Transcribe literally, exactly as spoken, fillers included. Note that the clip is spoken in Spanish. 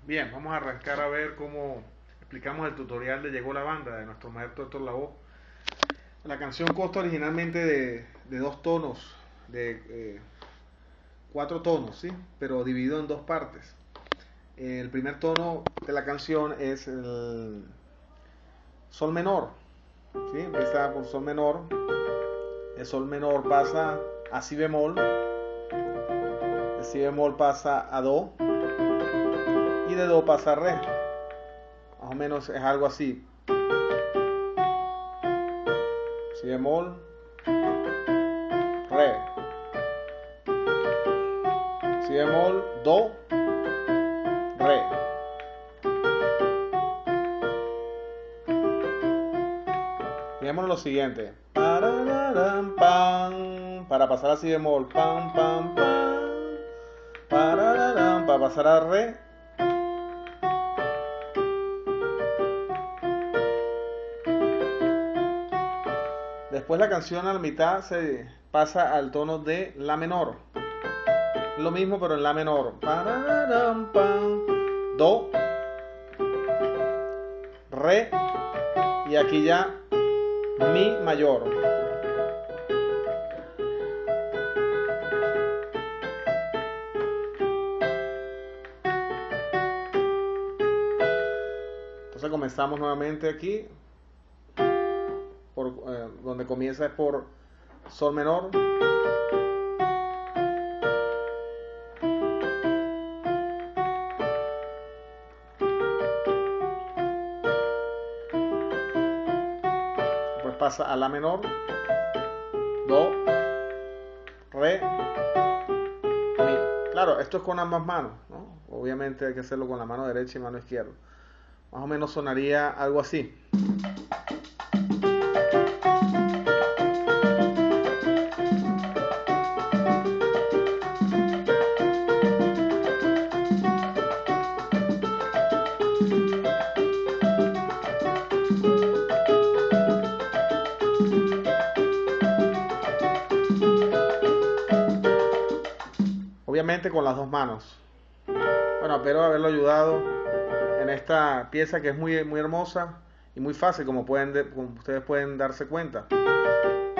Bien, vamos a arrancar a ver cómo explicamos el tutorial de Llegó la Banda de nuestro maestro Héctor Lavoe. La canción consta originalmente de, de dos tonos, de eh, cuatro tonos, ¿sí? Pero dividido en dos partes. El primer tono de la canción es el sol menor, ¿sí? Empieza por sol menor, el sol menor pasa a si bemol, el si bemol pasa a do y de do pasa a re. Más o menos es algo así. Si bemol, re, si bemol, do, re. Fijémonos lo siguiente. Parararam, pam, para pasar a si bemol, pam, pam, pam. Parararam, para pasar a re. Después la canción a la mitad se pasa al tono de la menor. Lo mismo pero en la menor. Parararam, pam, do, re y aquí ya mi mayor. Entonces comenzamos nuevamente aquí. Por, eh, donde comienza es por sol menor. Después pasa a la menor. Do, re, mi. Claro, esto es con ambas manos, ¿no? Obviamente hay que hacerlo con la mano derecha y mano izquierda. Más o menos sonaría algo así. Obviamente con las dos manos. Bueno, espero haberlo ayudado en esta pieza que es muy, muy hermosa y muy fácil, como, pueden, como ustedes pueden darse cuenta.